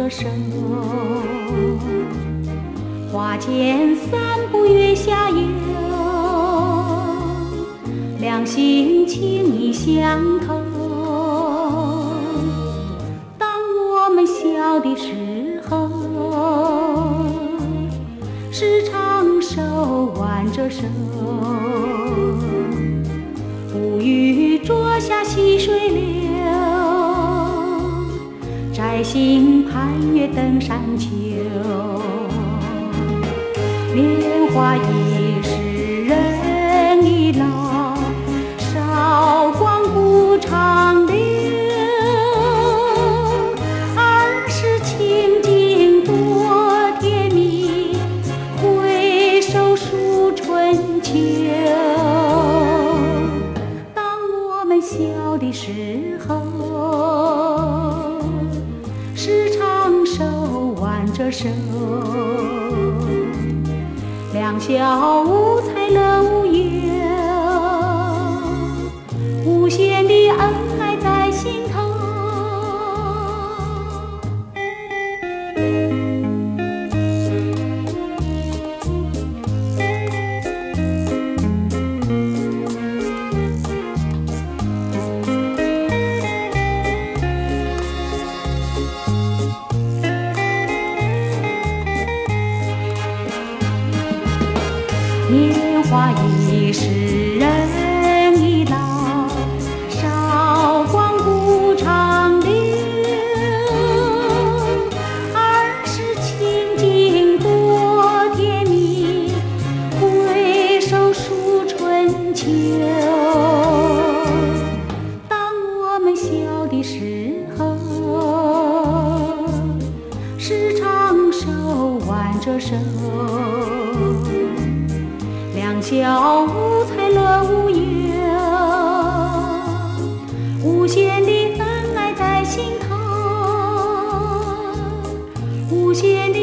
着手，花间散步月下游，两心情意相投。当我们笑的时候，时常手挽着手，不语坐下细水流，摘星盼月登山丘。年华易逝人易老，韶光不长留。儿时情景多甜蜜，回首数春秋。当我们笑的时候，时常手挽着手，两小无猜乐无忧，无限的恩爱在心头。年华易逝人易老，韶光不长留。儿时情景多甜蜜，回首数春秋。当我们笑的时候，时常手挽着手，两小无猜乐无忧，无限的恩爱在心头，无限的